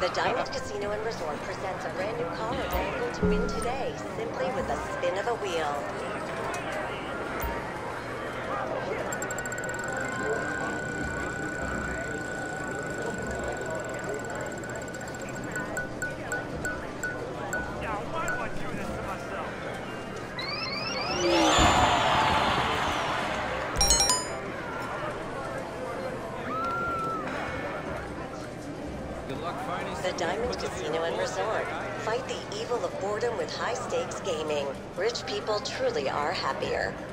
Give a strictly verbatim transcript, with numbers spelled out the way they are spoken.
The Diamond Casino and Resort presents a brand new car available to win today, simply with a spin of a wheel. The Diamond Casino and Resort. Fight the evil of boredom with high-stakes gaming. Rich people truly are happier.